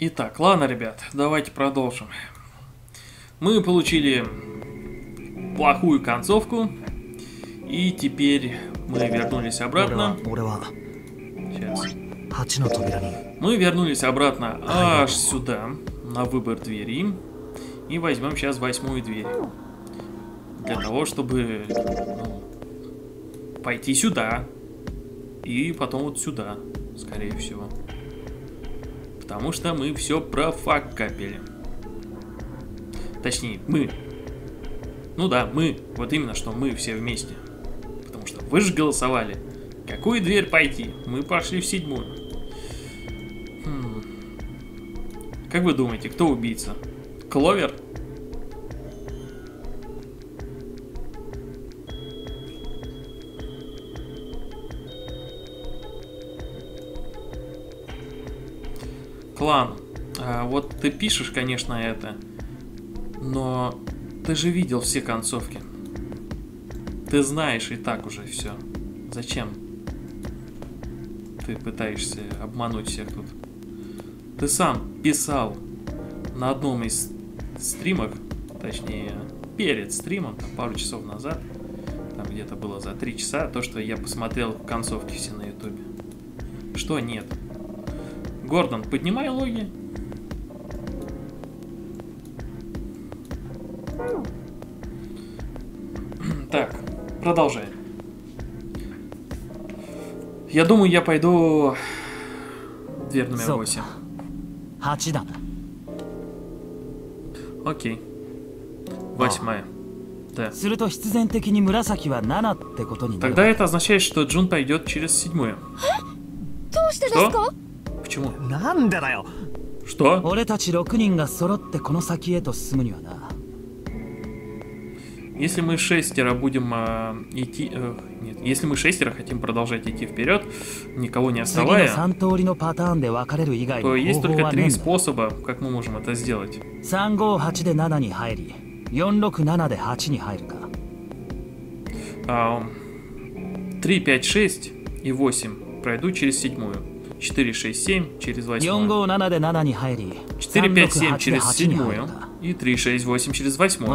Итак, ладно, ребят, давайте продолжим. Мы получили плохую концовку, и теперь мы вернулись обратно. Сейчас. Мы вернулись обратно аж сюда, на выбор двери, и возьмем сейчас 8-ю дверь. Для того, чтобы пойти сюда, и потом вот сюда, скорее всего. Потому что мы все профакапили. Точнее, мы. Ну да, мы. Вот именно, что мы все вместе. Потому что вы же голосовали. Какую дверь пойти? Мы пошли в 7-ю. Как вы думаете, кто убийца? Кловер? Клан, вот ты пишешь, конечно, это, но ты же видел все концовки. Ты знаешь и так уже все. Зачем ты пытаешься обмануть всех тут? Ты сам писал на одном из стримов, точнее, перед стримом, там, пару часов назад, там где-то было за 3 часа, то, что я посмотрел концовки все на ютубе. Что нет? Гордон, поднимай логи. Так, продолжаем. Я думаю, я пойду в дверь номер 8. Окей. 8-я. Да. Тогда это означает, что Джун пойдет через 7-ю. Что? Почему? Что? Если мы 6 будем идти... нет, если мы 6 хотим продолжать идти вперед, никого не оставая, то есть только 3 способа, как мы можем это сделать. 3, 5, 6 и 8 пройдут через 7-ю. 4, 6, 7 через 8-ю. 4, 5, 7 через 7-ю. И 3, 6, 8 через 8-ю.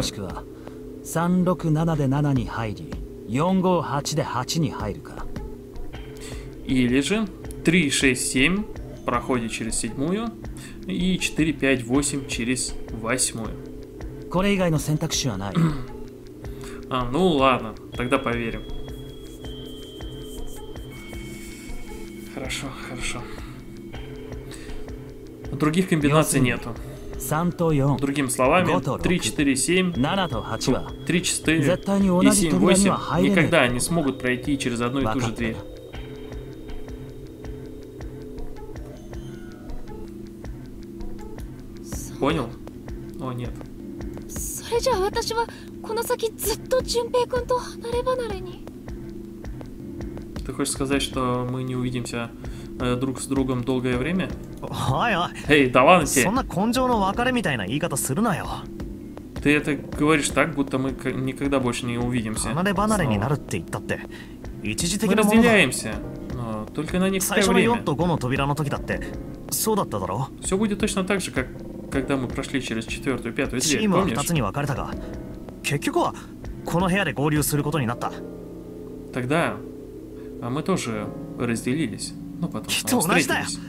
Или же 3, 6, 7 проходит через 7-ю. И 4, 5, 8 через 8-ю. Ну ладно, тогда поверим. Хорошо, хорошо. Других комбинаций нету. Другими словами, 3, 4, 7, 3, 4 и 7, 8 никогда не смогут пройти через одну и ту же дверь. Понял? О, нет. Ты хочешь сказать, что мы не увидимся друг с другом долгое время? Эй, да ладно тебе. Ты это говоришь так, будто мы никогда больше не увидимся. Мы разделяемся, но только на некоторое время. Все будет точно так же, как когда мы прошли через 4-ю, 5-ю дверь, помнишь? Тогда мы тоже разделились, но потом встретились.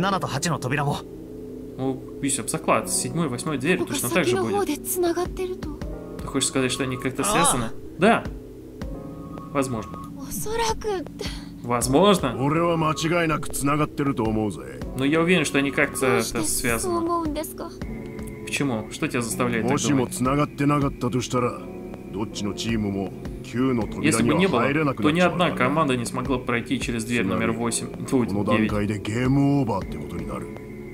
Ну, видишь, об заклад, с 7-й, 8-й дверью точно так же будет. Ты хочешь сказать, что они как-то связаны? Да. Возможно. Возможно. Но я уверен, что они как-то связаны. Почему? Что тебя заставляет так думать? Если бы не было, то ни одна команда не смогла пройти через дверь номер 8, 9.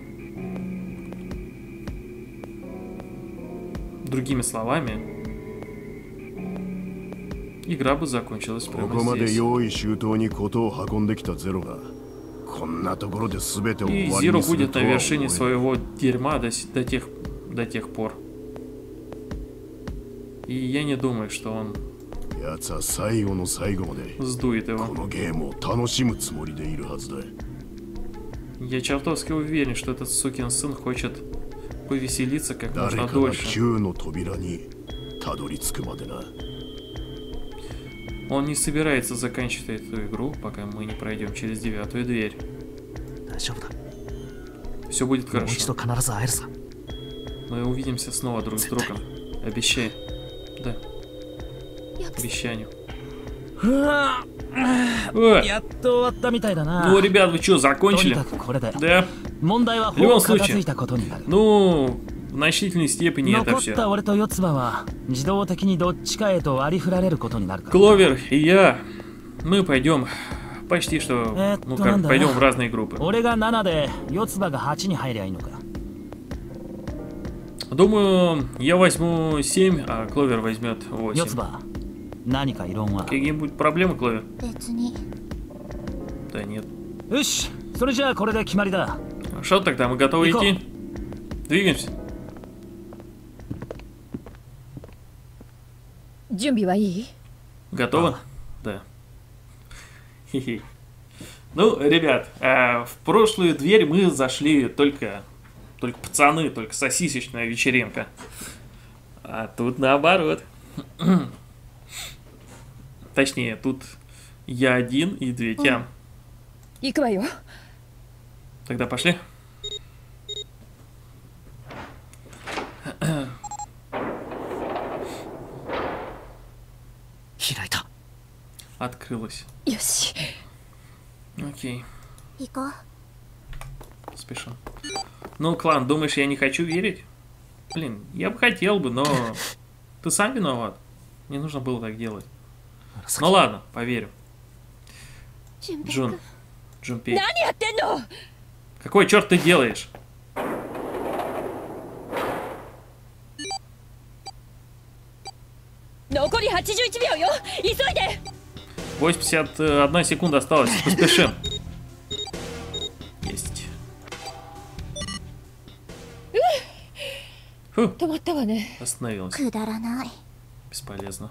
Другими словами, игра бы закончилась прямо здесь. И Зиро будет на вершине своего дерьма до тех пор. И я не думаю, что он сдует его. Я чертовски уверен, что этот сукин сын хочет повеселиться как можно 誰かが дольше. 9の扉にたどり着くまでな。 Он не собирается заканчивать эту игру, пока мы не пройдем через 9-ю дверь. 大丈夫だ。 Все будет もう一度 хорошо. 必ず会えるさ。 Мы увидимся снова друг с другом. Обещай. Да, 約束 обещанию. うわ Ой, やっと終わったみたいだな。 ну, ребят, вы что, とに закончили? かくこれで Да. 問題はほ В любом ぼ片 случае. 付いたことになる。 Ну, в значительной степени это 残っ все. た俺と四つ葉は自動的にどっちかへと割り振られることになるから。 Кловер и я, мы пойдем почти что, ну как, надо. пойдем в разные группы. 俺が7で四つ葉が8に入りゃいいのか。 Думаю, я возьму 7, а Кловер возьмет 四つ 8. 葉、何か異論は。 Какие-нибудь проблемы, Кловер? 別に Да нет. よし、それじゃあこれで決まりだ。 Что тогда, мы готовы Ико. идти? Двигаемся. 準備はいい？ Готово? Да. Хе-хе. Ну, ребят, в прошлую дверь мы зашли только пацаны, только сосисочная вечеринка. А тут наоборот. Точнее, тут я один и две тям. 行くわよ。 Тогда пошли. Открылась. よし、 Окей, 行こう。 спешу. Ну, клан, думаешь, я не хочу верить? Блин, я бы хотел бы, но ты сам виноват. Не нужно было так делать. Ну ладно, поверю. 準備 Джун, Джунпей. 何やってんの？ Какой черт ты делаешь? 残り81秒よ。急いで。 81 секунда осталась. Поспешим. Есть. Фу, 止まったわね。 остановилась. くだらない。 Бесполезно.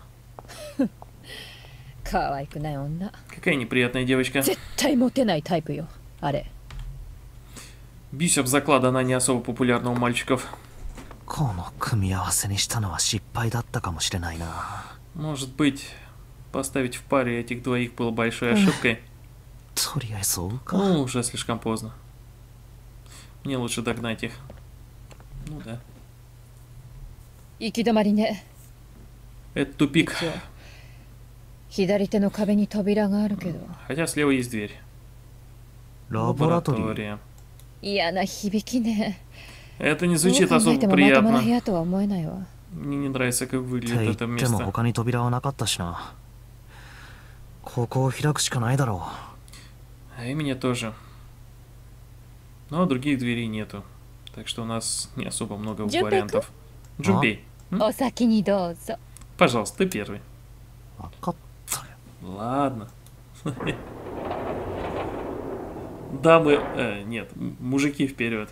可愛くない女。 Какая неприятная девочка. 絶対モテないタイプよ。あれ。 Бьюсь об заклад, она не особо популярна у мальчиков. この組み合わせにしたのは失敗だったかもしれないな。 Может быть, поставить в паре этих двоих было большой ошибкой. とりあえず追うか。 Ну, уже слишком поздно. Мне лучше догнать их. Ну да. 行き止まりね。 Это тупик. 左手の壁に扉があるけど。 Хотя слева есть дверь. ラボラトリー。 Лаборатория. 嫌な響きね。 Это не どう звучит 考え особо てもまともな部 приятно. 屋とは思えないわ。 Мне не нравится, как って выглядит 言 это っても место. 他に扉はなかったしな。ここを開くしかないだろ А и меня тоже. Но других дверей нету. Так что у нас не особо много Джунпей-ку? вариантов. Джунпей, お先にどうぞ。 пожалуйста, ты первый. う。わかったよ。 Ладно. Дамы... нет, мужики вперед.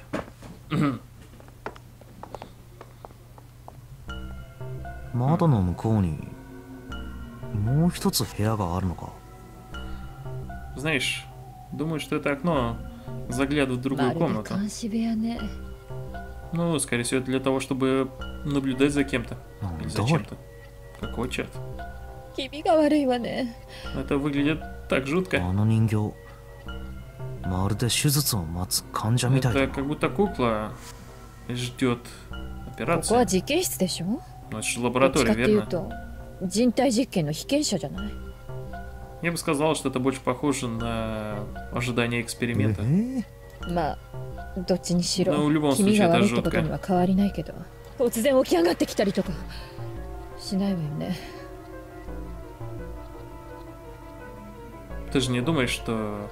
窓の向こうにもう一つ部屋があるのか。 Знаешь, думаю, что это окно заглядывает в ま другую るで комнату. 監視部屋ね。 Ну, скорее всего, это для того, чтобы наблюдать за кем-то. Или за どう чем-то. Какой черт? 気味が悪いわね。 Это выглядит так жутко. あの人形まるで手術を待つ患者みたいだ Это как будто кукла ждет ここ операции. は実験室でしょ？ Ну, это же どっち лаборатория, かっていう верно? と人体実験の被験者じゃない？ Я бы сказал, что это больше похоже на ожидание эксперимента. まあどっちにしろ Ну, в любом 気味 случае, が это 悪いってこと жутко. には変わりないけど、突然起き上がってきたりとかしないわよね。 Ты же не думаешь, что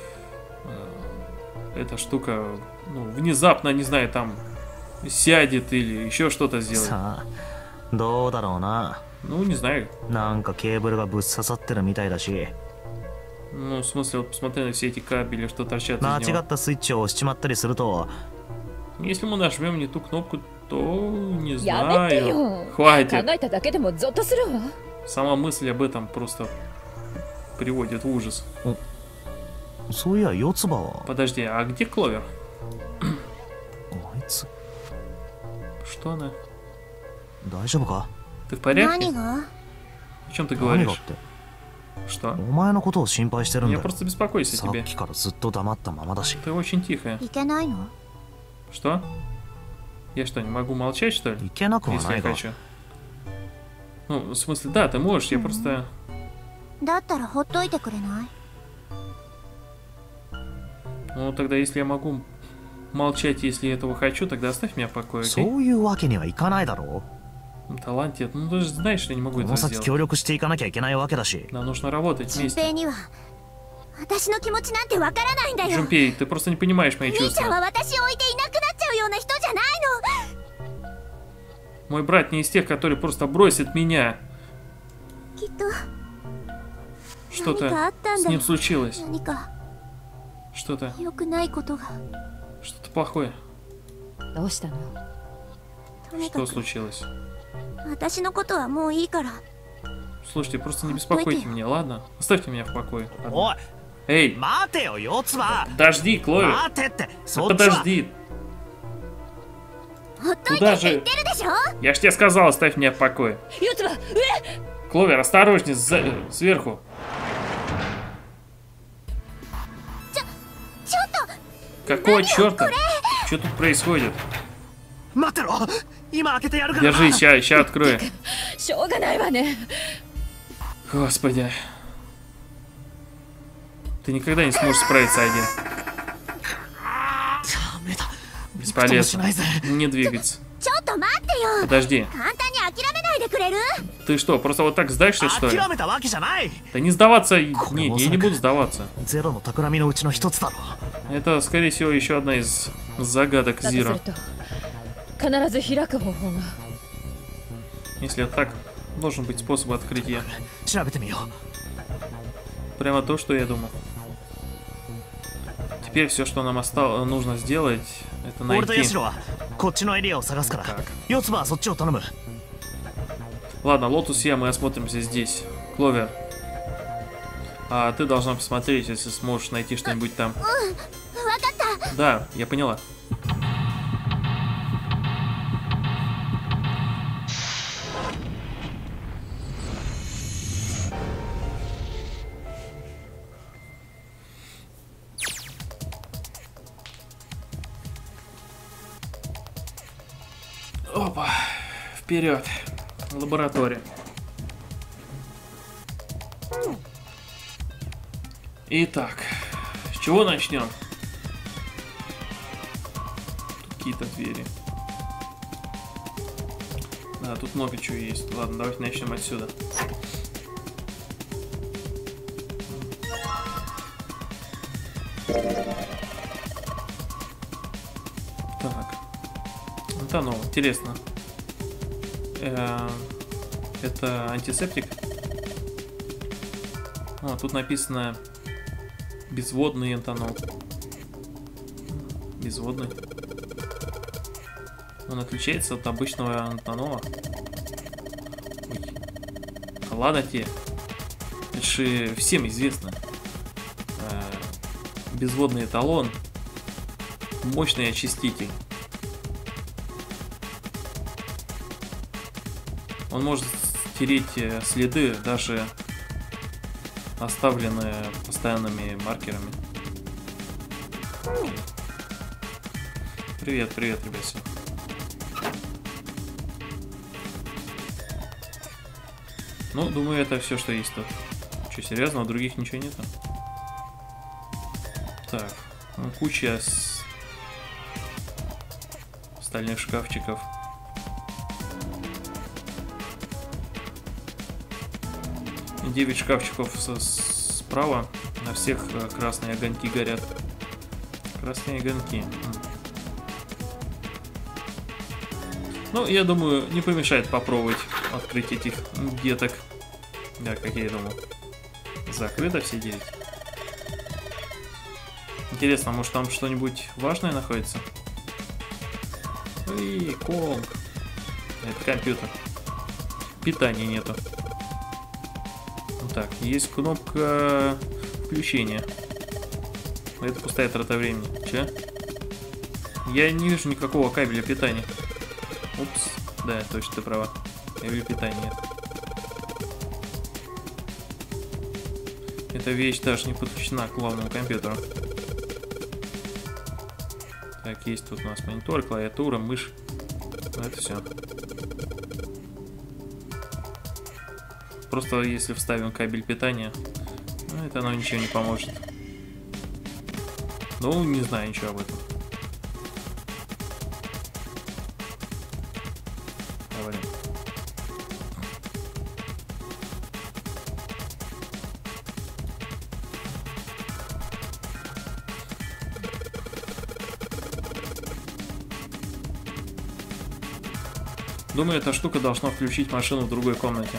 эта штука, ну, внезапно, не знаю, там сядет или еще что-то сделает? さあどうだろうな。 Ну, не знаю. なんかケーブルがぶっ刺さってるみたいだし、 Ну, в смысле, вот посмотри на все эти кабели, что торчат 間 из 違 него. ったスイッチを押しちまったりすると Если мы нажмем не ту кнопку, то не やめて знаю. よ。考 Хватит. えただけでもゾッとするわ。 Сама мысль об этом просто приводит в ужас. そういや、四つ葉は。 Подожди, а где Кловер? あいつ Что она? 大丈夫か？ Ты в порядке? 何が？ О чем ты 何がっ говоришь? て。 Что? お前のことを心配してるんだ Я よ。 просто беспокоюсь о さっ тебе. きからずっと黙ったままだし。 Ты очень тихая. いけないの？ Что? Я что, не могу молчать, что ли? いけなくは Если な я いが。 хочу. Ну, в смысле, да, ты можешь, я просто... だったらほっといてくれない？ Ну, тогда если я могу молчать, если я этого хочу, тогда оставь меня в покое, そ окей? ういうわけにはいかないだろ Талант, ну ты же знаешь, что я не う。 могу こ этого の先 сделать. 協力していかなきゃいけないわけだし。 Нам нужно работать 順 вместе. 平には私の気持ちなんてわからないんだよ。 Джунпей, ты просто не понимаешь мои 兄ちゃんは чувства. 私を置いていなくなっちゃうような人じゃないの。 Мой брат не из тех, которые просто бросит меня. きっと Что-то 何かあったん с だ ним よ。 случилось. 何か Что-то 良くないことが。 что-то плохое. どうしたの？ とにか Что く случилось? 私のことはもういいから。 Слушайте, просто не беспокойте меня, ладно? Оставьте меня в покое. おい、 Эй, 待てよ、四つ葉。 подожди, Кловер. 待てって、そっちは。 Подожди. ほっといて Туда って言 же. ってるでしょ。 Я ж тебе сказал, оставь меня в покое. 四つ葉、上！ Кловер, осторожней, сверху. ちょっと Какого черта? Что тут происходит? 待ってろ、今開けてやるから。 Держись, ща открою. しょうがないわね。 Господи. Ты никогда не сможешь справиться один. ダメだ。 Бесполезно. Не двигаться. ちょっと待ってよ。 Подожди. 簡単に諦めないでくれる？ Ты что, просто вот так сдашься, что ли? 諦めたわけじゃない。 Да не сдаваться. Не, я не буду сдаваться. ゼロの企みのうちの一つだろ。 Это, скорее всего, еще одна из загадок だとする Зиро. と必ず開く方法が。 Если это так, должен быть способ открытия. 調べてみよう。 Прямо то, что я думал. Теперь все, что нам нужно сделать, это 俺とヤ найти. シロはこっちのエリアを探すから、四つ葉はそっちを頼む。 Ладно, Лотус и я, мы осмотримся здесь. Кловер. А ты должна посмотреть, если сможешь найти что-нибудь там. わかった。 Да, я поняла. Опа, вперед, лаборатория. Итак, с чего начнем? Тут какие-то двери. Да, тут много чего есть. Ладно, давайте начнем отсюда. Так. Вот оно, интересно. Это антисептик. О, тут написано безводный энтанол. Безводный. Он отличается от обычного энтанола. Ой. Да ладно тебе. Это же всем известно. Безводный эталон. Мощный очиститель. Он может стереть следы, даже оставленные постоянными маркерами. Окей. Привет, привет, ребята. Ну, думаю, это все, что есть тут. Что, серьезно? У других ничего нету? Так, ну, куча стальных шкафчиков. И 9 шкафчиков справа. На всех красные огоньки горят. Красные огоньки. Ну, я думаю, не помешает попробовать открыть этих деток. Да, как я и думал. Закрыто все 9. Интересно, может там что-нибудь важное находится? Эй, Конг. Это компьютер. Питания нету. Так, есть кнопка включения. Это пустая трата времени. Че? Я не вижу никакого кабеля питания. Упс. Да, точно, ты права. Кабеля питания нет. Эта вещь даже не подключена к главному компьютеру. Так, есть тут у нас монитор, клавиатура, мышь. Ну, это все. Просто если вставим кабель питания, ну, это оно ничего не поможет. Ну, не знаю ничего об этом. Давай. Думаю, эта штука должна включить машину в другой комнате.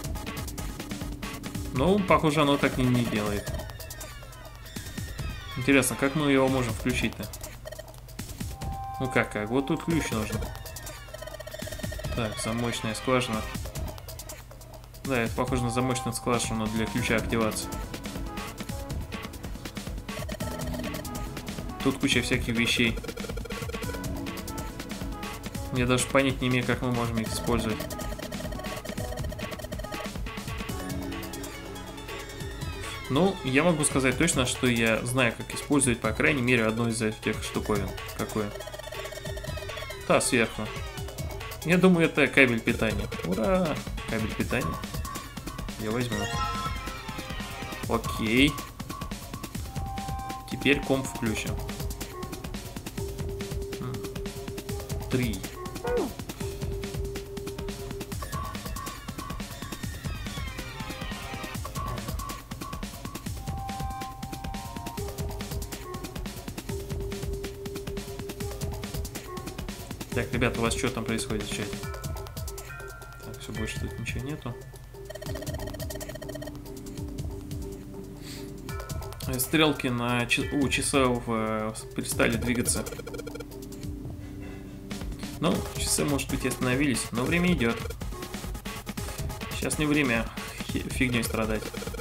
Ну, похоже, оно так не делает. Интересно, как мы его можем включить-то? Ну как? Вот тут ключ нужен. Так, замочная скважина. Да, это похоже на замочную скважину для ключа активации. Тут куча всяких вещей. Я даже понять не имею, как мы можем их использовать. Ну, я могу сказать точно, что я знаю, как использовать, по крайней мере, одну из этих штуковин. Какую? Та, сверху. Я думаю, это кабель питания. Ура! Кабель питания. Я возьму. Окей. Теперь комп включим. 3. Так, ребята, у вас что там происходит в чате? Так, все, больше тут ничего нету. Стрелки у часов перестали двигаться. Ну, часы, может быть, и остановились, но время идет. Сейчас не время фигней страдать.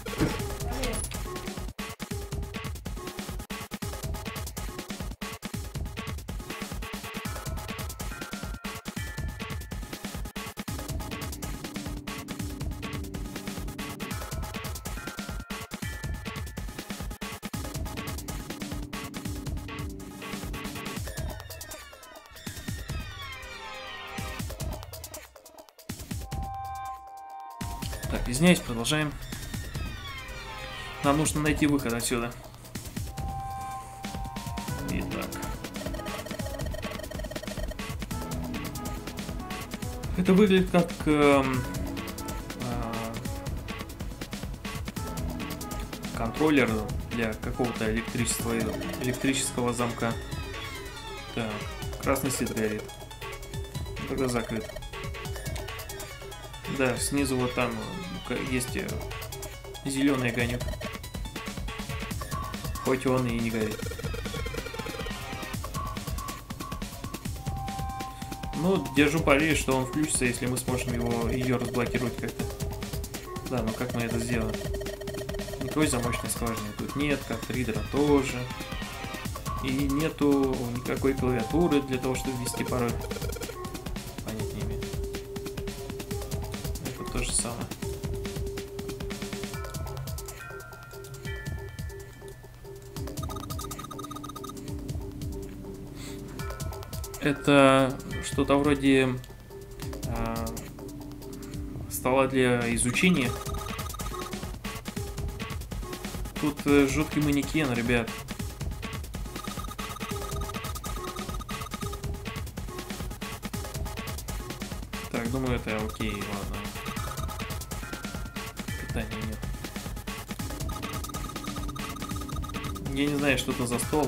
Так, извиняюсь, продолжаем. Нам нужно найти выход отсюда. Итак. Это выглядит как контроллер для какого-то электрического замка. Так, красный свет горит. Тогда закрыт. Да, снизу вот там есть зеленый огонек. Хоть он и не горит. Ну, держу пари, что он включится, если мы сможем ее разблокировать как-то. Да, но как мы это сделаем? Никакой замочной скважины тут нет, как ридера тоже. И нету никакой клавиатуры для того, чтобы ввести пароль. Понять не имею. Это то же самое. Это что-то вроде стола для изучения. Тут жуткий манекен, ребят. Так, думаю, это окей, ладно. Питания нет. Я не знаю, что это за стол.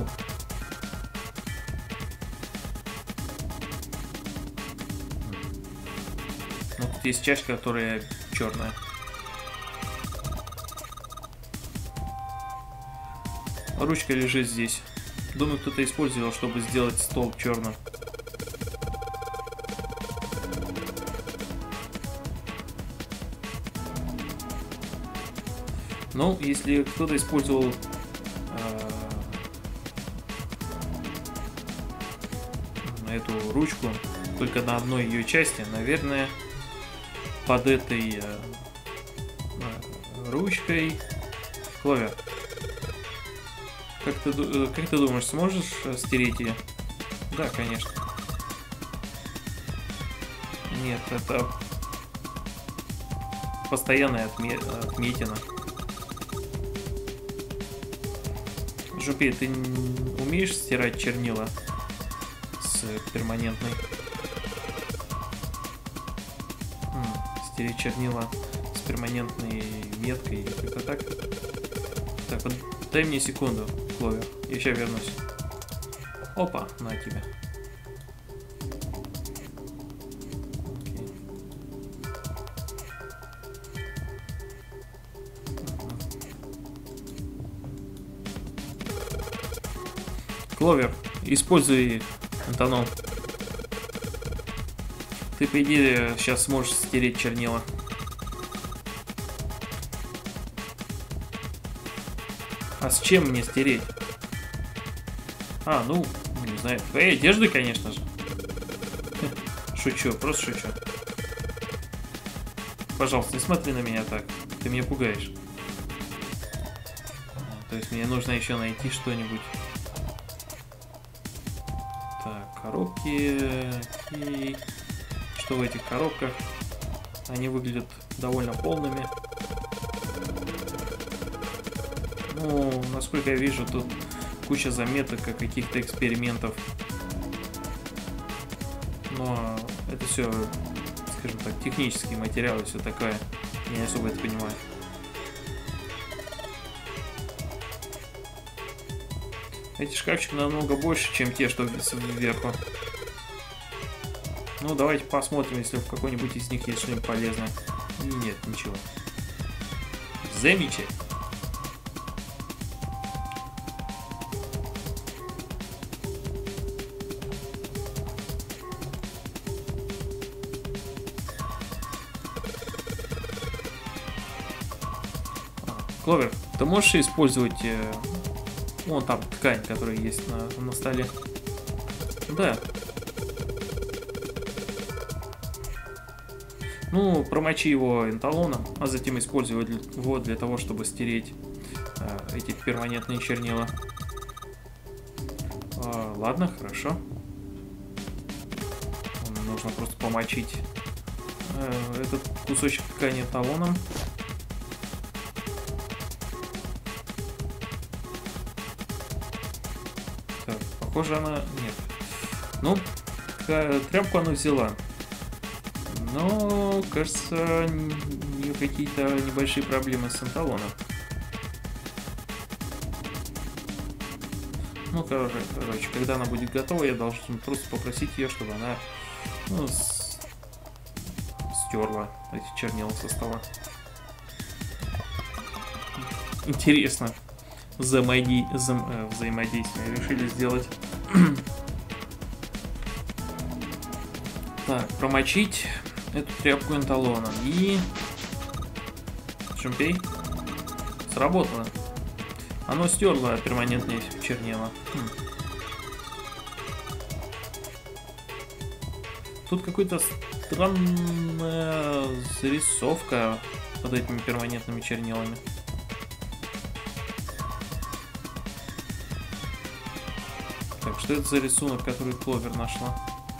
Ну, тут есть чашка, которая черная. Ручка лежит здесь. Думаю, кто-то использовал, чтобы сделать стол черным. Ну, если кто-то использовал эту ручку только на одной ее части. Наверное, под этой ручкой. Кловер, как ты думаешь, сможешь стереть ее? Да, конечно. Нет, это постоянная отметина. Жупей, ты умеешь стирать чернила с перманентной? Стереть чернила с перманентной меткой или как-то так? Так, вот дай мне секунду, Кловер, я сейчас вернусь. Опа, на тебе. Окей. Кловер, используй Антонов. Ты, по идее, сейчас сможешь стереть чернила. А с чем мне стереть? А, ну, не знаю. Твоей одежды, конечно же. Шучу, просто шучу. Пожалуйста, не смотри на меня так. Ты меня пугаешь. То есть мне нужно еще найти что-нибудь. Так, коробки. И что в этих коробках? Они выглядят довольно полными. Ну, насколько я вижу, тут куча заметок о каких-то экспериментов. Но это все, скажем так, технические материалы, все такое. Я не особо это понимаю. Эти шкафчики намного больше, чем те, что сверху. Ну, давайте посмотрим, если в какой-нибудь из них есть что-нибудь полезное. И нет, ничего. Замечательно. Кловер, ты можешь использовать вон там ткань, которая есть на столе? Да. Ну, промочи его энталоном, а затем используй его для того, чтобы стереть эти перманентные чернила. Ладно, хорошо. Нужно просто помочить этот кусочек ткани энталоном. Так, похоже, она... Нет. Ну, тряпку она взяла. Но, кажется, у нее какие-то небольшие проблемы с энталоном. Ну, короче, когда она будет готова, я должен просто попросить ее, чтобы она стерла эти чернила со стола. Интересно. Взаимодействие решили сделать. Так, промочить эту тряпку энталоном. И... Шумпей. Сработало. Оно стерло перманентные чернила. Тут какая-то странная зарисовка под этими перманентными чернилами. Так, что это за рисунок, который Кловер нашла?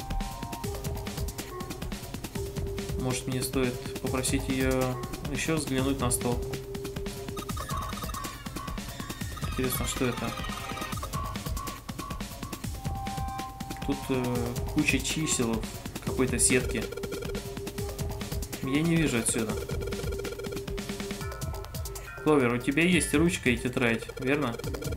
Может, мне стоит попросить ее еще взглянуть на стол? Интересно, что это? Тут куча чисел в какой-то сетке. Я не вижу отсюда. Кловер, у тебя есть ручка и тетрадь, верно?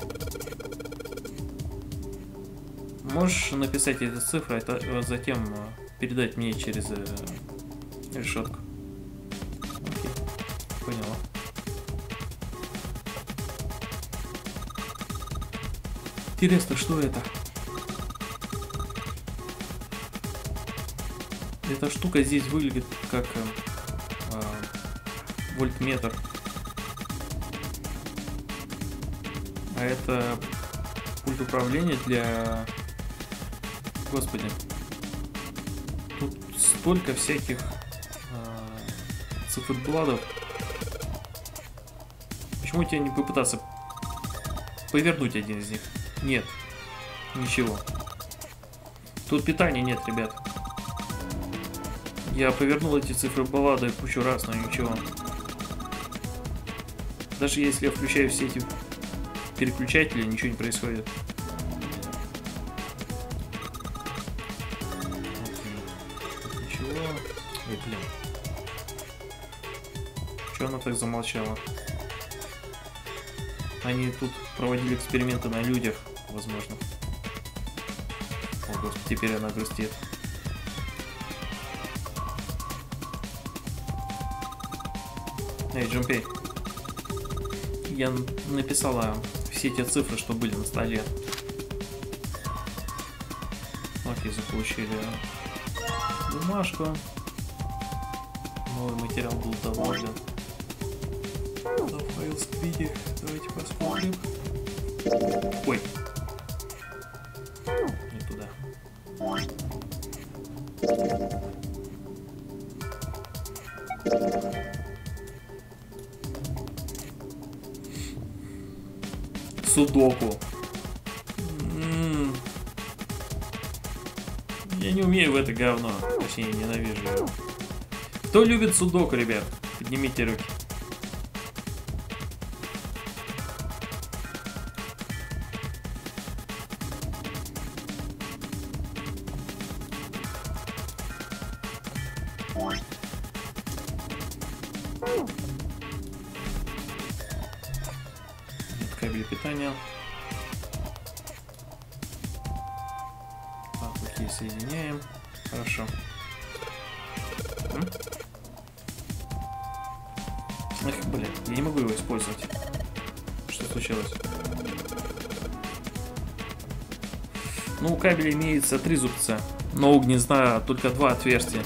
Можешь написать эти цифры, а затем передать мне через решетку. Окей, поняла. Интересно, что это? Эта штука здесь выглядит как вольтметр. А это пульт управления для Господи. Тут столько всяких циферблатов. Почему тебе не попытаться повернуть один из них? Нет. Ничего. Тут питания нет, ребят. Я повернул эти циферблаты кучу раз, но ничего. Даже если я включаю все эти переключатели, ничего не происходит. Ничего. Ой, блин. Чего она так замолчала? Они тут проводили эксперименты на людях, возможно. О, господи, теперь она грустит. Эй, Джунпей. Я написала все те цифры, что были на столе. Окей, заполучили бумажку. Новый материал был доволен. Файл сквиди. Давайте посмотрим. Ой. Не туда. Судоку. Я не умею в это говно. Точнее, ненавижу его. Кто любит судоку, ребят? Поднимите руки. Кабель питания. Так, окей, соединяем. Хорошо. Эх, блин, я не могу его использовать. Что случилось? Ну, у кабеля имеется 3 зубца, но у гнезда только 2 отверстия.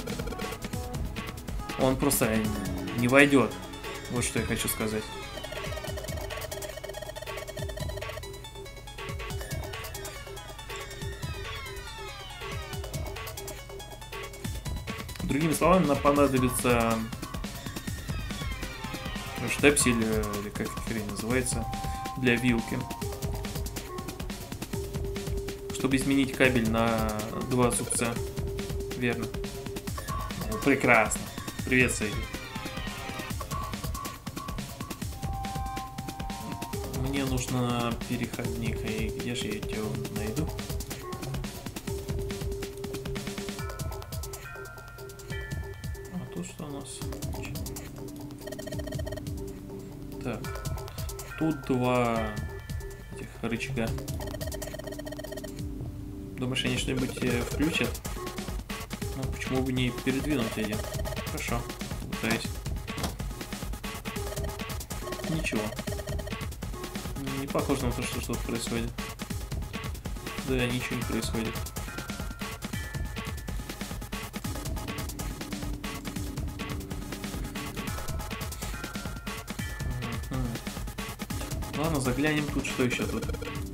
Он просто не войдет. Вот что я хочу сказать. Другими словами, нам понадобится штепсель, или как эта хрень называется, для вилки. Чтобы изменить кабель на 2 зубца. Верно. Ну, прекрасно. Привет, Сейди. Мне нужно переходник. И где же я его найду? А тут что у нас? Так. Тут 2 этих рычага. Думаешь, они что-нибудь включат? Ну, почему бы не передвинуть один? Хорошо, пытаюсь. Ничего. Не похоже на то, что что-то происходит. Да, ничего не происходит. Ладно, заглянем тут, что еще тут.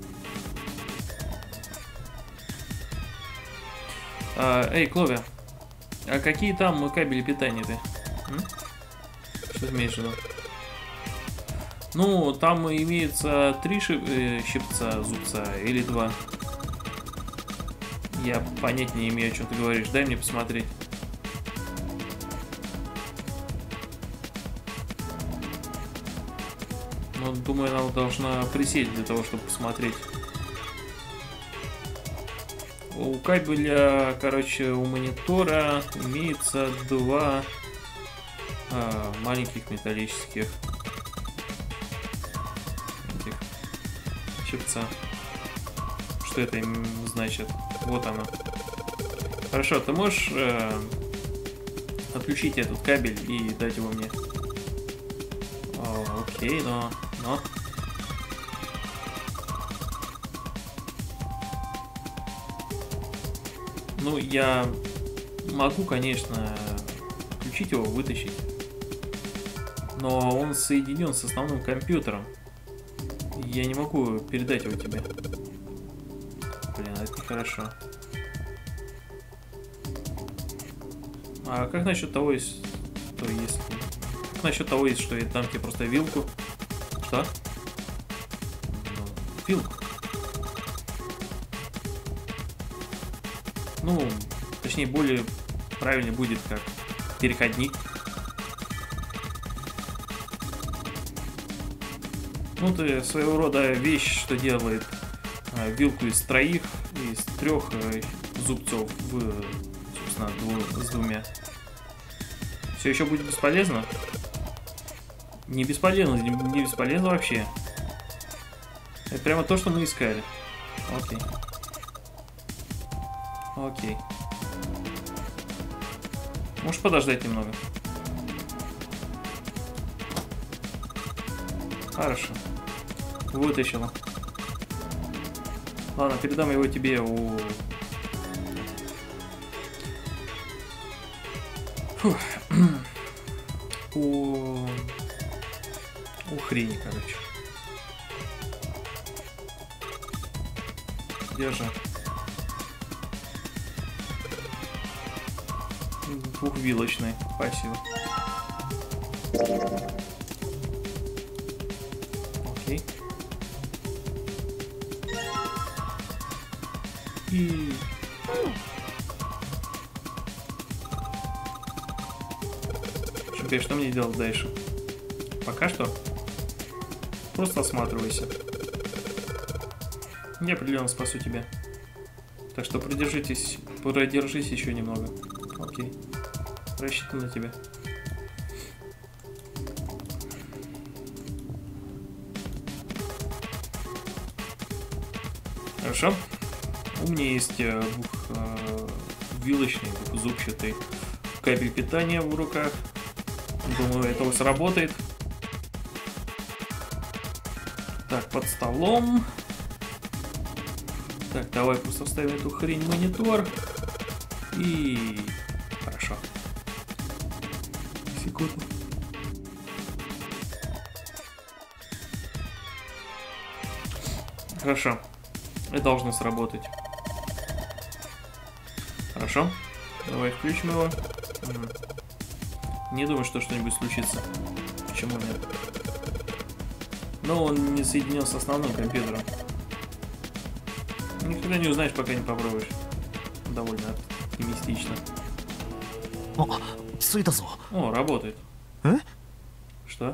Эй, Клови, а какие там кабели питания-то? Что ты имеешь в виду? Ну, там имеется 3 щипца, зубца или 2. Я понять не имею, о чем ты говоришь. Дай мне посмотреть. Ну, думаю, она должна присесть для того, чтобы посмотреть. У кабеля, короче, у монитора имеется 2 маленьких металлических этих щипца. Что это значит? Вот оно. Хорошо, ты можешь отключить этот кабель и дать его мне? Окей, но... Ну, я могу, конечно, включить его, вытащить. Но он соединен с основным компьютером. Я не могу передать его тебе. Блин, это нехорошо. А как насчет того, если... Как насчет того, если что я дам тебе просто вилку? Что? Ну, вилку. Ну, точнее, более правильнее будет как переходник. Ну, это своего рода вещь, что делает вилку из 3 зубцов в, собственно, с 2. Все еще будет бесполезно? Не бесполезно, не бесполезно вообще. Это прямо то, что мы искали. Окей. Окей. Можешь подождать немного? Хорошо. Вытащила. Ладно, передам его тебе у... Фух. У хрени, короче. Держи. Двухвилочный. Спасибо. Окей. И... Теперь что мне делать дальше? Пока что просто осматривайся. Я определенно спасу тебя. Так что продержись еще немного. Окей. Рассчитан на тебя. Хорошо. У меня есть двухвилочный, двухзубчатый кабель питания в руках. Думаю, это сработает. Так, под столом. Так, давай просто вставим эту хрень в монитор. И... Хорошо. Секунду. Хорошо. Это должно сработать. Хорошо. Давай включим его. Не думаю, что что-нибудь случится. Почему нет? Но он не соединен с основным компьютером. Никогда не узнаешь, пока не попробуешь. Довольно оптимистично. О, работает. Что?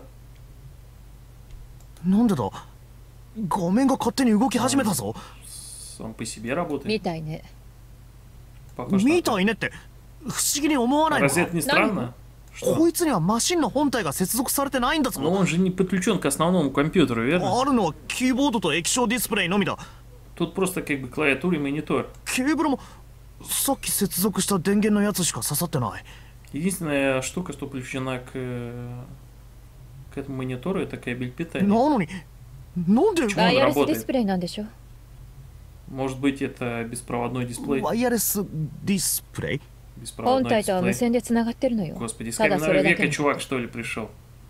なんでだ画面が勝手に動き始めたぞ Он по себе работает. みたいね。 Похож на みたいねって不思議に思わないの Разве это не странно? こいつにはマシンの本体が接続されてないんだ Но ぞ он же не подключен к основному компьютеру, верно? あるのはキーボードと液晶ディスプレイのみだ Тут просто как бы клавиатура и монитор. ケーブルもさっき接続した電源のやつしか刺さってない Единственная штука, что подключена к этому монитору, это кабель питания. なのになんでワイヤレス работает. ディスプレイなんでしょ。 Может быть, это беспроводной дисплей? ワイヤレスディスプレイ本 Беспроводной 体とは無 дисплей. 線でつながってるのよ。 Господи, с ただそれ каменного だけ века の。 чувак, что ли, пришел?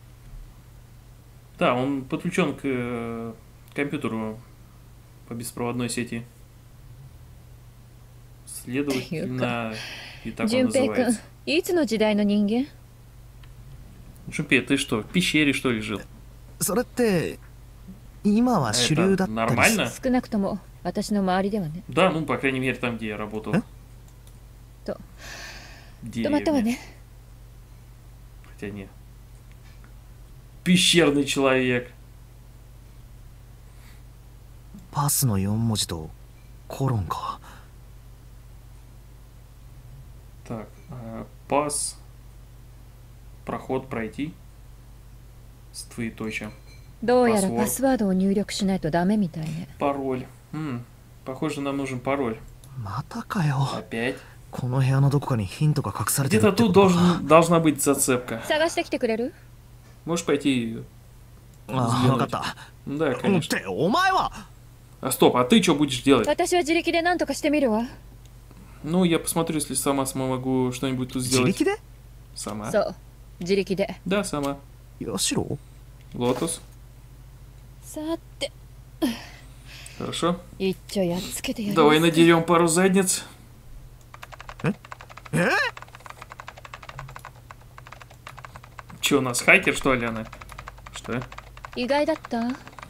Да, он подключен к компьютеру по беспроводной сети. Следовательно, и так он 順平くん、 называется. いつの時代の人間？ Джумпей, ты что, в пещере, что ли, жил? それって今は主流だ Это ったりす нормально? 少なくとも私の周りではね。 Да, ну, по крайней мере, там, где я работал. と止まったわ Деревня. ね。 Хотя нет. Пещерный человек. パスの4文字とコロンか Так, пас. Проход пройти. С двоеточием. どうやらパスワードパスワードを入力しないとダメみたいね。 Пароль. Похоже, нам нужен пароль. またかよ Опять. この部屋のどこかにヒントが隠されてる Где-то ってこ тут とか должна быть зацепка. 探してきてくれる？ Можешь пойти? ああ分かった Да, っ конечно. てお前は А стоп, а ты что будешь делать? 私は自力で何とかしてみるわ。 Ну, я посмотрю, если сама могу что-нибудь тут 自 сделать. 力で Сама. そう、自力で。 Да, сама. ヤシロ Лотос. さて、 Хорошо. 一丁やっつけてやる。 Давай надерем пару задниц. Че, у нас хакер, что ли, она? Что? 意外だった？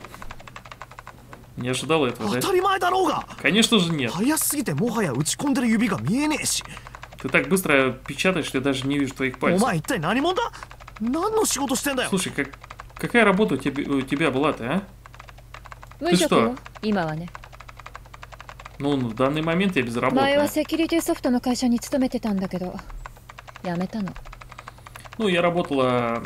Не ожидал этого, 当 да? たり前だろうが Конечно же нет. 早すぎてもはや打ち込んでる指が見えねえし Ты так быстро печатаешь, что я даже не вижу твоих お пальцев. 前一体何者だ何の仕事してんだよ Слушай, какая работа у тебя была-то, а? 無職よ что 今はね。 Ну, в данный момент я 前 безработная. はセキュリティソフトの会社に勤めてたんだけど辞めたの。 Ну, я работала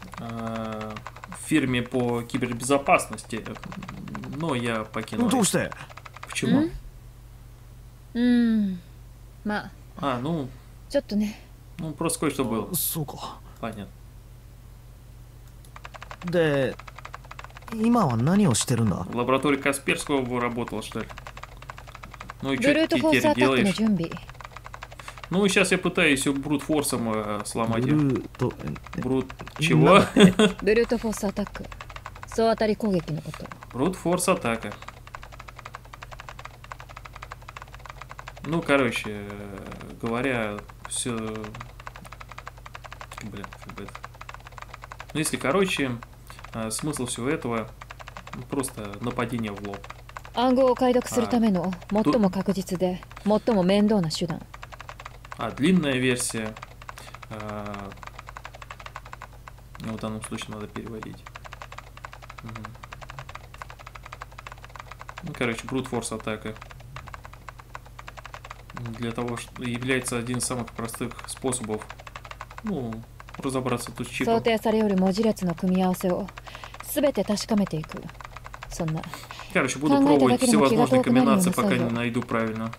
в фирме по кибербезопасности, но я покинул. どうして Почему? まあ А, ну, ちょっとね。 ну, просто кое-что было. そうか Понятно. で今は何をしてるんだ В лаборатории Касперского работала, что ли? Ну и ブ что ルート ты フォースア теперь タックの делаешь? 準備。 Ну, сейчас я пытаюсь брутфорсом сломать ブ ее. ルーと Брут... Чего? ブルートフォースアタック。総当たり攻撃のこと。 Брутфорс атака. Ну, короче говоря, все... Блин, как бы это... Ну, если короче, смысл всего этого просто нападение в лоб. 暗号を解読するための最も確実で最も面倒な手段。 А длинная версия, ну, в данном случае надо переводить. Мгм. Ну, короче, брутфорс атака. Для того, что является один из самых простых способов, ну, разобраться тут с 想 чипом. 定されよる文字列の組み合わせを全て確かめていく。そんな。 Короче, буду Канал пробовать это всевозможные таким комбинации, образом пока не сразу. найду правильно.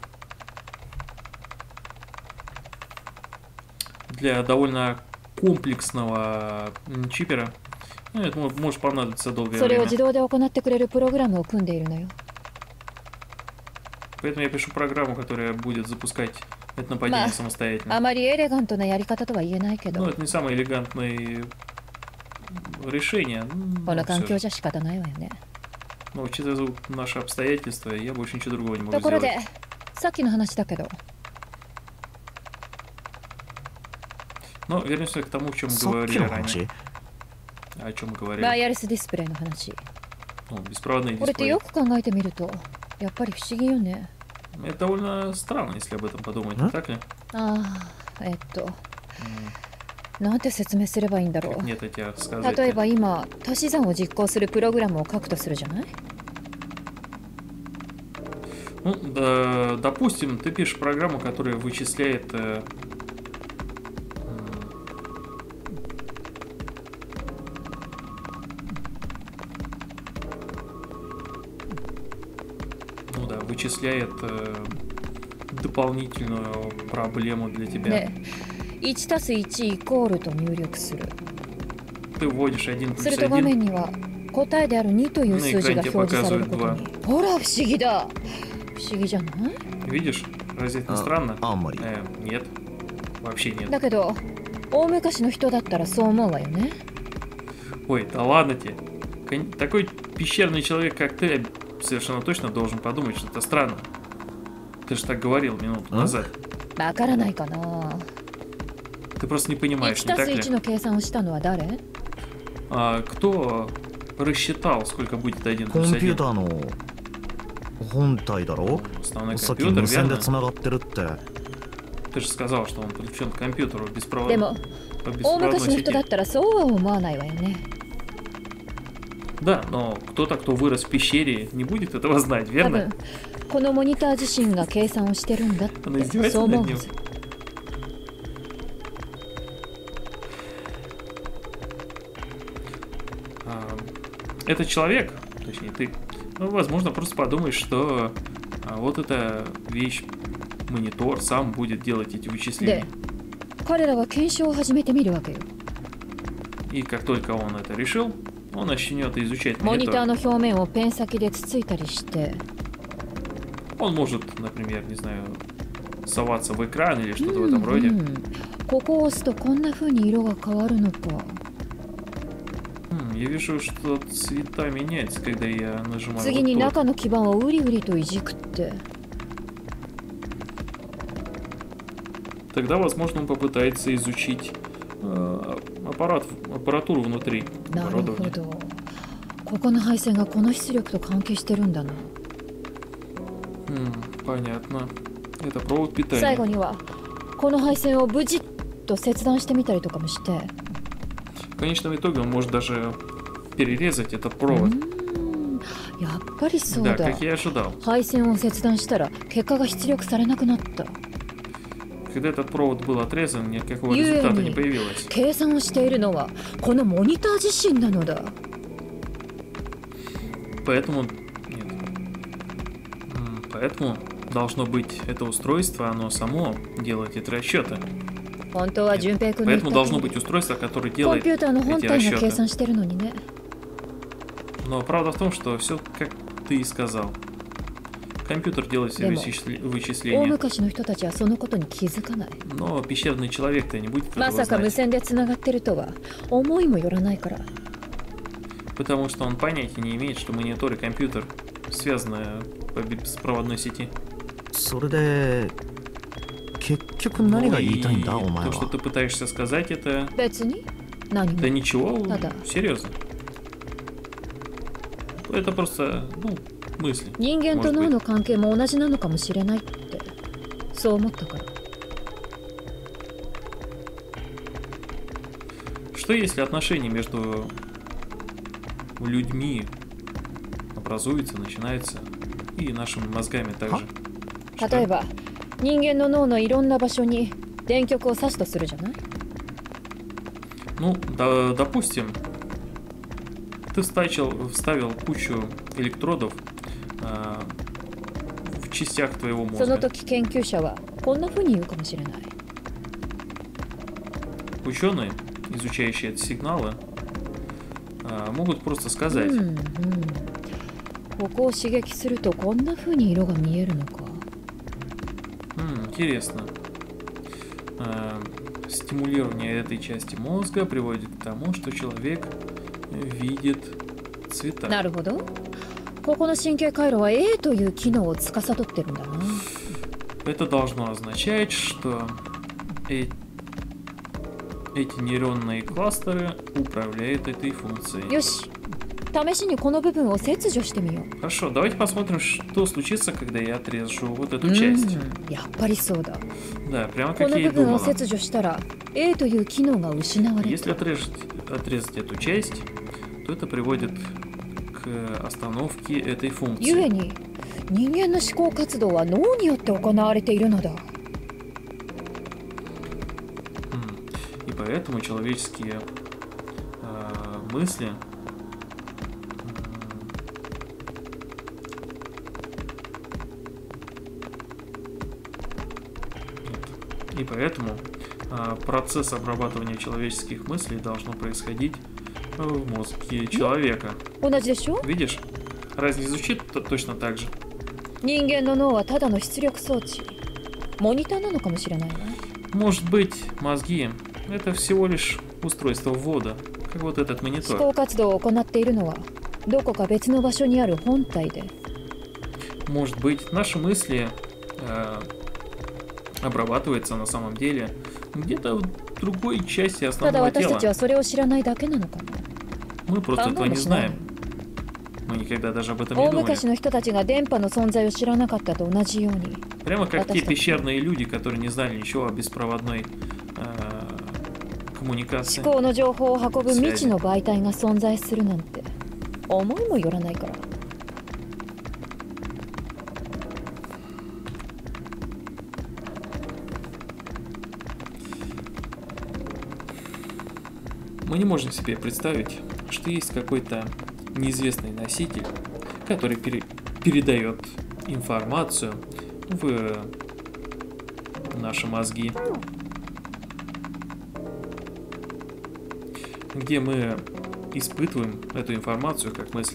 Для довольно комплексного чипера, ну, это может понадобиться долгое それを время. 自動で行ってくれるプログラムを組んでいるのよ。 Поэтому я пишу программу, которая будет запускать это нападение Ма. самостоятельно. あまりエレガントなやり方とは言えないけ Ну, ど、 это не самое элегантное решение. この всё 環 же. 境じゃ仕方ないわよね。 Но учитывая наши обстоятельства, я больше ничего другого не могу ところ сделать. で、さっきの話だけど、 Но вернемся к тому, о чем мы さっき говорили の ранее. 話 О чем мы ワ говорили. イヤレスディスプレイの話。 Ну, беспроводные これって дисплеи. よく考えてみると、やっぱり不思議よね。 Это довольно странно, если об этом подумать, не так ли? ああ、なんて説明すればいいんだろ Как う。 нет, я тебе сказать. 例えば今、足し算を実行するプログラムを書くとするじゃない？ Ну, да, допустим, ты пишешь программу, которая вычисляет... ну да, вычисляет дополнительную проблему для тебя. で、1たす1イコールと入力する。 Ты вводишь 1 плюс すると画面 1. には答えである2という数字が表示されることに。ほら、不思議だ。不思議じゃない？ Видишь? Разве это не あ странно? あんまり Нет. Вообще нет. だけど、大昔の人だったらそう思うわよね。 Ой, да ладно тебе. Такой пещерный человек, как ты, совершенно точно должен подумать, что это странно. Ты же так говорил минуту А? назад. わからないかな。 Ты просто не понимаешь, 1 не たす так 1 ли? の計算をしたのは誰？ Кто рассчитал, сколько будет 1 コ плюс ンピュー 1? ターの本体だろ Основной さっき компьютер, 無線で верно? つながってるって Ты же сказал, что он подключен к компьютеру で беспроводно. も、 По 大 беспроводной 昔の人だっ сети. たらそうは思わないわよね。 Да, но кто-то, кто вырос в пещере, не будет этого знать, 多 верно? 分、このモニター自身が計算をしてるんだっ Она て издевается そう思う над は ним. ず。 Этот человек, точнее ты, ну, возможно, просто подумаешь, что вот эта вещь, монитор, сам будет делать эти で вычисления. 彼らは検証を始めてみるわけよ。 И как только он это решил, он начнет изучать モニター монитор. の表面をペン先でつついたりして、 Он может, например, не знаю, соваться в экран или что-то в うん этом роде. ここを押すとこんな風に色が変わるのか。 Я вижу, что цвета меняются, когда я нажимаю 次に вот тут. 中の基板をウリウリといじくって、 Тогда, возможно, он попытается изучить аппаратуру внутри なるほ оборудования. ど。ここの配線がこの出力と関係してるんだな。 Понятно. Это провод 最 питания. 後にはこの配線を無事と切断してみたりとかもして。 В конечном итоге он может даже перерезать этот провод. やっぱりそう Да, だ。 как я и ожидал. 配線を切断したら結果が出力されなくなった。 Когда этот провод был отрезан, никакого ゆえ результата не に появилось. 計算をしているのはこのモニター自身なのだ。 Поэтому... Нет. Поэтому должно быть это устройство, оно само делает эти расчеты. 本当は順平君の言っ Поэтому た должно 通り быть устройство, которое コン делает ピューターの本 эти 体が計 расчеты. 算してるのにね。 Но правда в том, что все как ты и сказал. Компьютер делает все でも 大 вычисления. 昔の人たちはそのことに気づかない。 Но пещерный человек-то не будет ま этого さか無 знать. 線でつながってるとは思いもよらないから。 Потому что он понятия не имеет, что монитор и компьютер связаны по беспроводной сети. それで結局何 Ну が и 言いたいんだお前 то, что は。 ты пытаешься сказать, это... 別に何 Да も。 ничего, Да-да. серьезно. Это просто, ну, мысли. 人間と может 脳 быть. の関係も同じなのかもしれないってそう思ったから。 Что если отношения между людьми образуются, начинаются и нашими мозгами также? 例えば人間の脳のいろんな場所に電極を刺すとするじゃない。 Ну, допустим, ты вставил кучу электродов в частях твоего その мозга. 時研究者はこんな風に言うかもしれない。 Ученые, изучающие эти сигналы, могут просто сказать: ここを刺激するとこんな風に色が見えるのか。 Интересно. Стимулирование этой части мозга приводит к тому, что человек видит цвета. なるほど。ここの神経回路は A という機能を司ってるんだな。 Это должно означать, что эти нейронные кластеры управляют этой функцией. よし、試しにこの部分を切除してみよう。 Хорошо, давайте посмотрим, что случится, когда я отрежу вот эту часть. やっぱりそうだ。 Да, прямо こ как の я и 部分を думала. 切除したら A という機能が失われる。 Если отрезать эту часть, то это приводит к остановке этой ゆ функции. えに人間の思考活動は脳によって行われているのだ。 И поэтому человеческие мысли и поэтому процесс обрабатывания человеческих мыслей должно происходить в мозге человека. 同じでしょ。 Видишь? Разве не звучит точно так же? 人間の脳はただの出力装置、モニターなのかもしれないわ。 Может быть, мозги — это всего лишь устройство ввода, как вот этот 思 монитор. 考活動を行っているのはどこか別の場所にある本体で。 Может быть, наши мысли обрабатываются на самом деле где-то в другой части ただ основного 私た тела. ちはそれを知らないだけなのかな。 Мы просто этого не しない знаем. Мы никогда даже об этом не 大 думали. 昔の人たちが電波の存在を知らなかったと同じように。 Прямо как те Достаточно. пещерные люди, которые не знали ничего о беспроводной коммуникации. 思考の情報を運ぶ未知の媒体が存在するなんて思いもよらないから。 Мы не можем себе представить, что есть какой-то неизвестный носитель, который передает информацию в наши мозги, где мы испытываем эту информацию как мысли.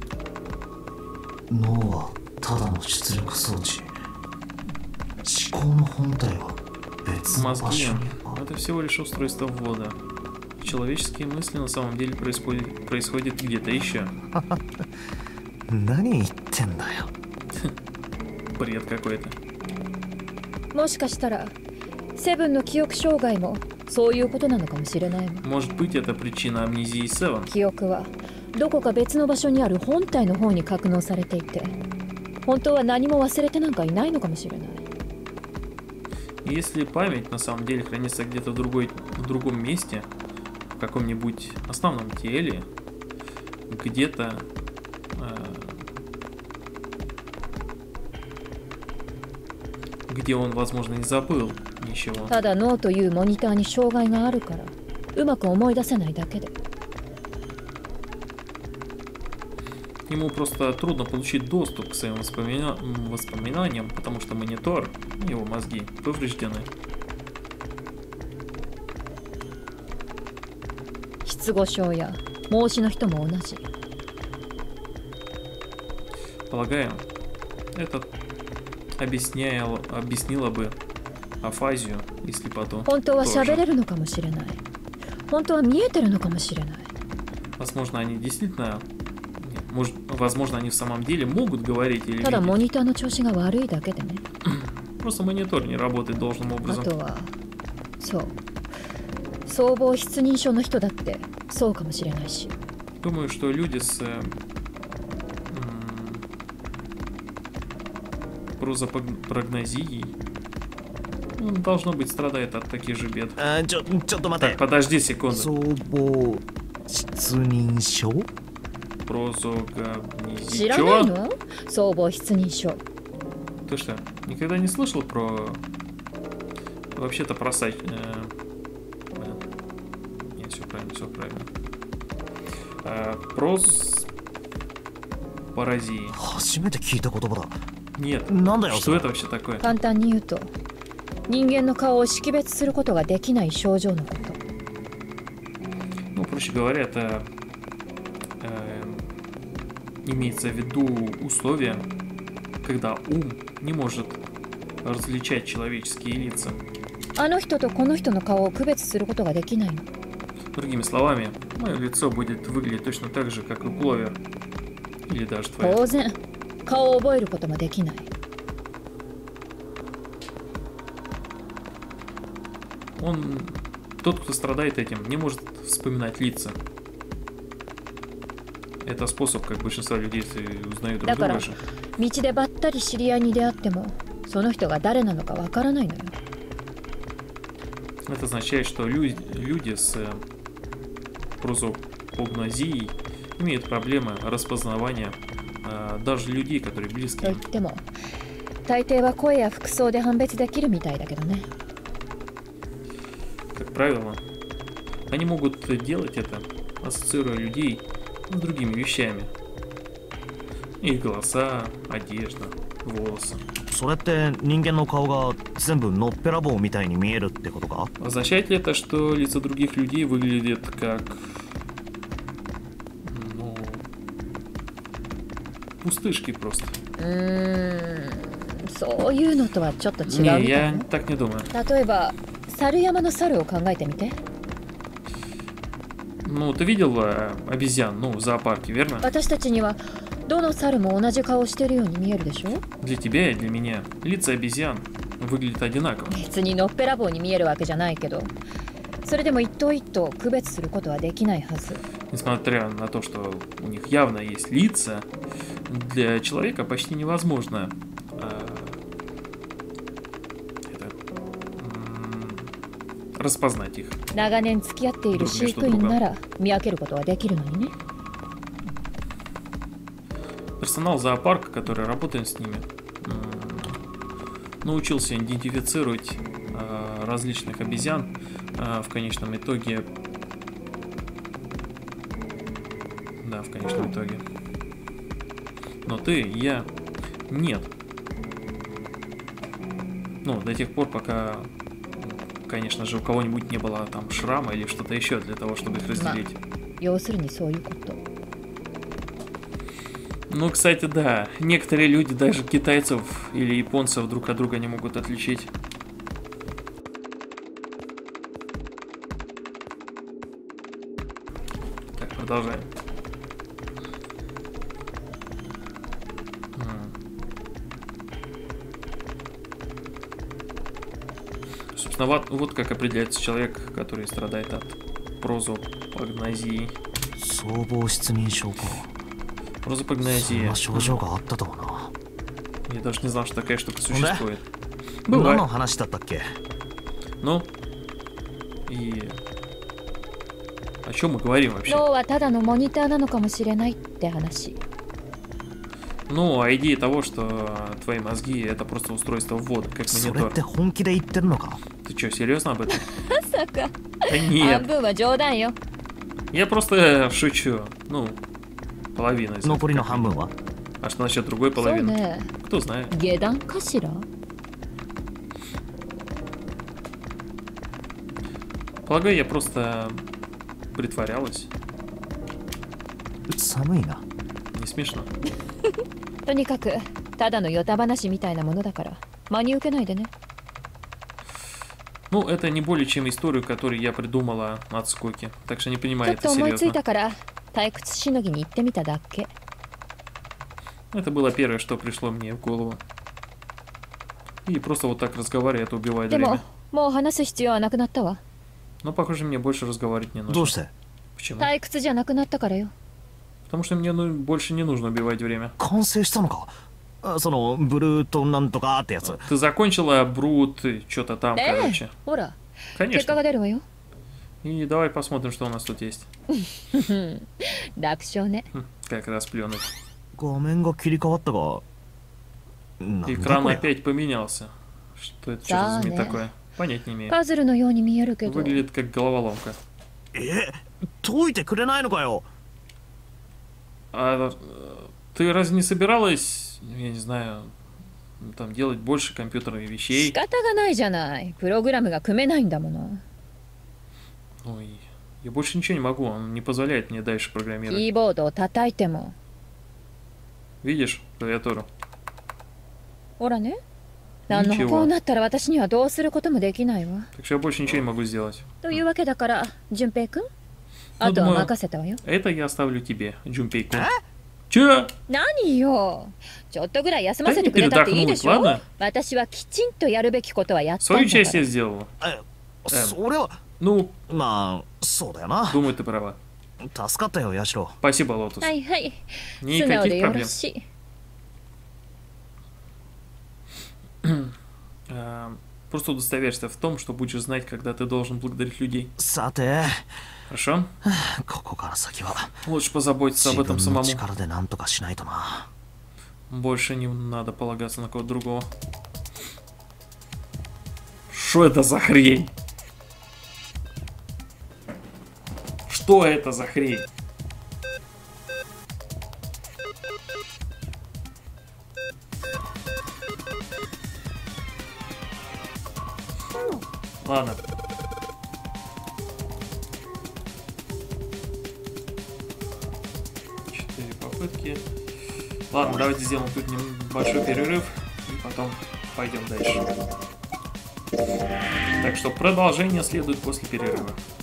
脳はただの出力装置。思考の本体は別の場 Мозги 所に — это всего лишь устройство ввода. Человеческие мысли на самом деле происходят где-то еще. 何言ってんだよ。 Бред какой-то. もしかしたらセブンの記憶障害もそういうことなのかもしれないもん。 Может быть, это причина амнезии 7. 記憶はどこか別の場所にある本体の方に格納されていて、本当は何も忘れてなんかいないのかもしれない。 Если память на самом деле хранится где-то в другом месте, в каком-нибудь основном теле, где-то где он, возможно, не забыл ничего. ただ脳というモニターに障害があるからうまく思い出せないだけで。 Ему просто трудно получить доступ к своим воспоминаниям, потому что монитор, его мозги повреждены. 失語症や孟子の人も同じ。 Полагаю, это объяснило бы афазию и слепоту. 本当は喋 тоже. れるのかもしれない。本当は見えてるのかもしれない。 Возможно, они действительно... Возможно, они в самом деле могут говорить или ただ видеть. モニターの調子が悪いだけでね。 Просто монитор не работает должным あ образом. とはそう総合失認症の人だってそうかもしれないし。 Думаю, что люди с прозапрогнозией, ну, должно быть, страдает от таких же бед. ちょっと待て Так, подожди секунду. 総合失認症 Прозагнези... 知らないの？総合失認症。 Ты что, никогда не слышал про... Вообще-то про сайт... Нет, все правильно, все правильно. Паразии. 初めて聞いた言葉だ。 Нет. なんだよ Что это вообще такое? 簡単に言うと人間の顔を識別することができない症状のこと。 Ну, проще говоря, это имеется в виду условия, когда ум не может различать человеческие лица. あの人とこの人の顔を区別することができないの。 Другими словами, мое лицо будет выглядеть точно так же, как и Кловер. Или даже твое. 当然顔を覚えることもできない。 Тот, кто страдает этим, не может вспоминать лица. Это способ, как большинство людей узнают друг だから друга же. 道でばったり知り合いに出会ってもその人が誰なのかわからないのよ。 Это означает, что люди с прозапогнозией имеют проблемы распознавания даже людей, которые と близки 言 им. っても大抵は声や服装で判別できるみたいだけどね。 Как правило, они могут делать это, ассоциируя людей с другими вещами. Их голоса, одежда, волосы. それって人間の顔が全部のっぺらぼうみたいに見えるってことか？ Означает ли это, что лица других людей выглядят как... Ну... пустышки просто? そういうのとはちょっと違うみ Не, たい я ね。 так не думаю. 例えば猿山の猿を考えてみて。 Ну, ты видел обезьян, ну, в зоопарке, верно? 私たちにはどの猿も同じ顔をしてるように見えるでしょ。 Для тебя и для меня лица обезьян выглядят одинаково. 別にのっぺらぼうに見えるわけじゃないけど、それでも一頭一頭区別することはできないはず。 Несмотря на то, что у них явно есть лица, для человека почти невозможно распознать их. 長年付き合っている飼育員なら見分けることはできるのにね。 Персонал зоопарка, который работает с ними, научился идентифицировать различных обезьян в конечном итоге. Да, в конечном итоге. Но ты, я, нет. Ну, до тех пор, пока, конечно же, у кого-нибудь не было там шрама или что-то еще для того, чтобы их разделить. 要するにそういうこと。 Ну, кстати, да. Некоторые люди, даже китайцев или японцев, друг от друга не могут отличить. Так, продолжаем. Собственно, вот как определяется человек, который страдает от прозопагнозии. 僧帽失眠症か。そん Прозопагнозия. な症状があったとはな。 Я даже не знал, что такая штука Да? существует. 何 Бывает. の話だったっけ？ Ну, и... О чем мы говорим вообще? 脳はただのモニターなのかもしれないって話。 Ну, а идея того, что твои мозги это просто устройство ввода, как それっ монитор. て本気で言ってるのか？ Ты что, серьезно об этом? まさか Да 半 нет, 分は冗談よ。 я просто шучу. Ну, половина из 残りの этого. 半分は？ А что насчет другой そう половины? ね。 Кто знает. 下段かしら。 Полагаю, я просто притворялась. 寒いな。 Не смешно. とにかくただのヨタ話みたいなものだから真に受けないでね。 Ну, это не более чем историю, которую я придумала от скуки. Так что не ちょ понимаю っ это と思いつい серьезно. たから退屈しのぎに行ってみただけ。 Это было первое, что пришло мне в голову. И просто вот так разговаривать, это убивает でも время. もう話す必要はなくなったわ。 Но, похоже, мне больше разговаривать не どうし нужно. て？ Почему? 退屈じゃなくなったからよ。 Потому что мне больше не нужно убивать время. 完成したのか？そのブルートなんとかってやつ。 Ты закончила Брут, что-то там, ええ короче. ほら結果が Конечно. 出るわよ。 И давай посмотрим, что у нас тут есть. 楽勝ね。 Как расплюнуть. 画面が切り替わったが。なんだ Экран これ？ опять поменялся. Что это что за Да, змей да. такое? Понять не имею. パズルのように見えるけど。 Выглядит как головоломка. 解いてくれないのかよ。 А ты разве не собиралась, я не знаю, там делать больше компьютерных 仕 вещей? 方がないじゃない。プログラムが組めないんだもの。 Ой, я больше ничего не могу, он не позволяет мне дальше キ программировать. ーボードを叩いても。 Видишь клавиатуру? ほらね。なんのこうなったら私にはどうすることもできないわ。 Так что я больше ничего не могу сделать. というわけだから順平くんあとは任せたわよ。 Это я оставлю тебе, Джунпей-кун. Чё? 何よ。ちょっとぐらい休ませてくれたっていいでしょ。 Дай мне передохнуть, ладно? 私はきちんとやるべきことはやったん Свою だから часть я сделала. それは。 Ну, まあそうだよな。 думаю, ты права. 助かったよヤシロ。 Спасибо, Лотус. はいはい。素直で Никаких よろ проблем. しい。 Просто удостоверься в том, что будешь знать, когда ты должен благодарить людей. さて、 Хорошо? ここから先は Лучше позаботиться об 自 этом 分の самому. 力でなんとかしないとな。 Больше не надо полагаться на кого-то другого. Что это за хрень? Что это за хрень? Ладно. Четыре попытки. Ладно, давайте сделаем тут небольшой перерыв и потом пойдем дальше. Так что продолжение следует после перерыва.